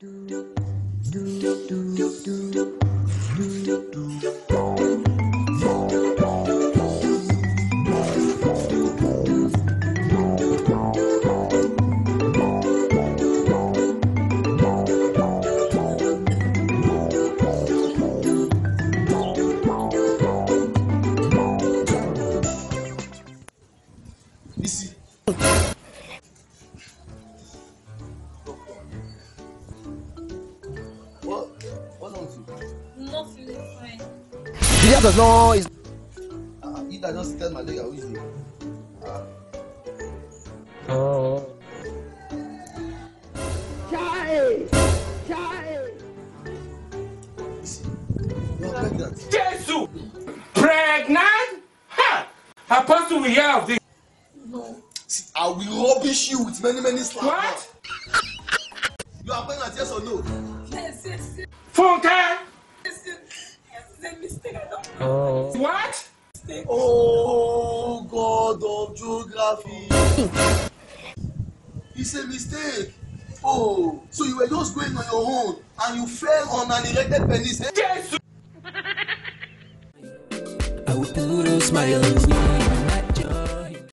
Not feeling fine. The guy does not. Is If I just tell my leg, how is it? oh. You are pregnant. Jesus! Pregnant? Ha! Apostle, we hear of this. No. See, I will rubbish you with many slaps. What? You are pregnant, yes or no? Yes. Funke? Yes, it's a mistake. I don't Oh. What? Oh, God of geography. It's a mistake. Oh, so you were just going on your own and you fell on an erected penis. Jesus! I will put a smile on you.